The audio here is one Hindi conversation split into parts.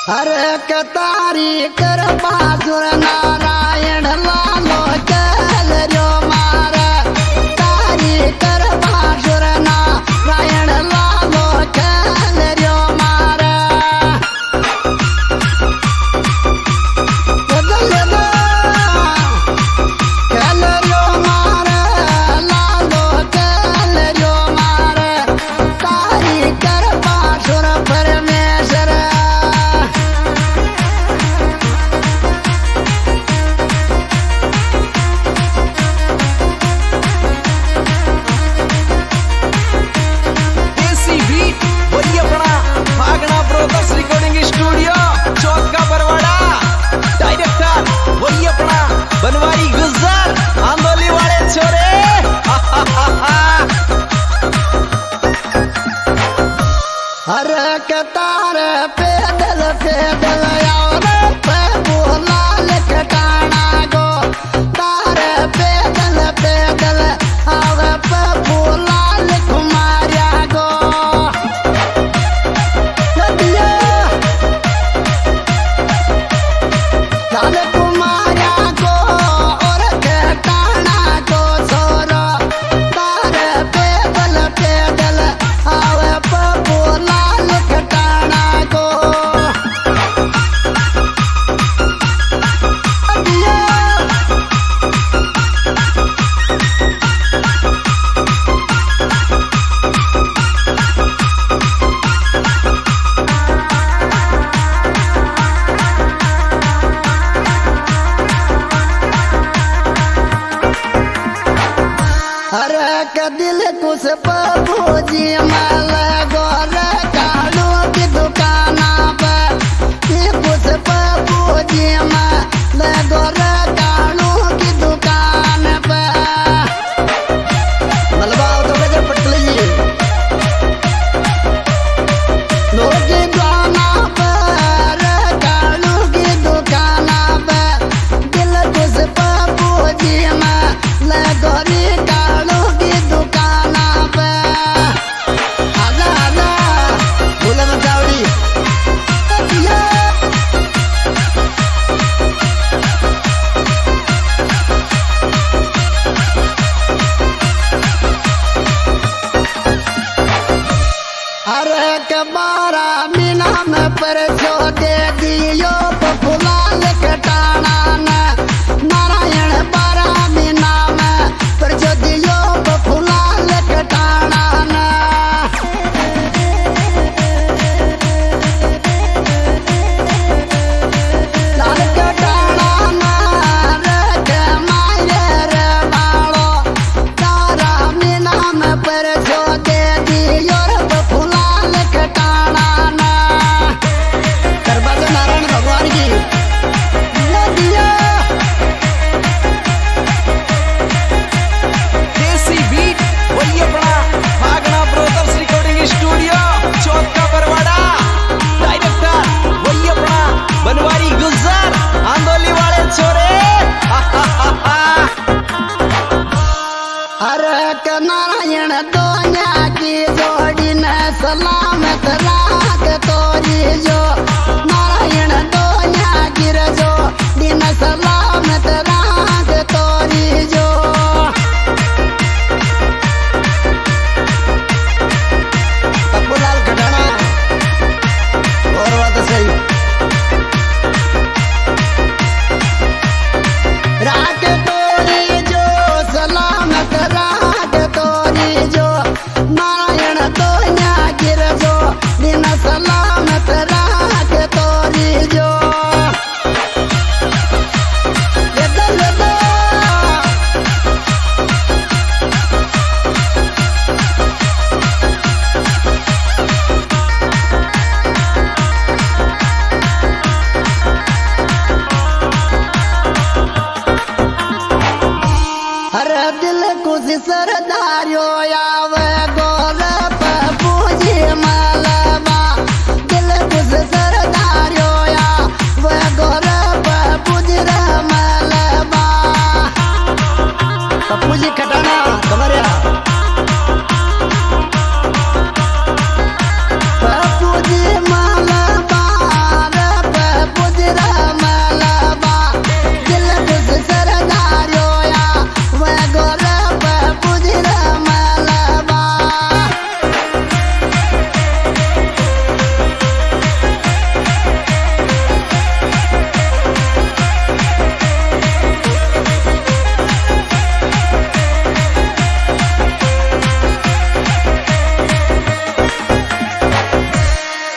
अरे कतारी कर बासुर नारायण लालो चल रो मारे तारी कर बासुर नारायण लालो चल रो मारे चल रो मारे लालो चल रो मारे तारी कर बासुर परमेश्वर बनवारी गुजर आंदोली वाले छोरे अरे कतार पैदल पैदल और बोला लकटाना गो तार पैदल पैदल और बोला कुमारिया गो लाल कुमारिया गो और कटाना गो सोरो तार पैदल पैदल और बोला लकटाना गो अरे कदिल कुछ बाबूजी माल गोर कालू की दुकाना पर कुछ बाबूजी माल गोर कालू की दुकान पर मलबाव तो गजर पटली लोग गाना पर कालू की दुकाना पर दिल कुछ बाबूजी माल गोरी कालू की दुकाना पे आजा आजा बोला ना चावड़ी अरे कबारा मीना में परसो दे दियो फुला लकटाना नारायण बारा मीना में परसो दियो फुला लकटाना लाल कटाना रख माये रे बालो तारा मीना में परसो दे दियो फुला लकटाना दरबाजा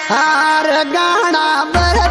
हार गाना बर